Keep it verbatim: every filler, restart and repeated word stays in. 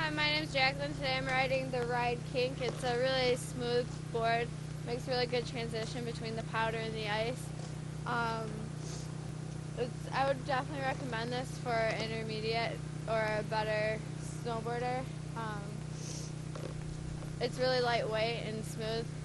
Hi, my name's Jacqueline. Today I'm riding the Ride Kink. It's a really smooth board. Makes a really good transition between the powder and the ice. Um, it's, I would definitely recommend this for intermediate or a better snowboarder. Um, it's really lightweight and smooth.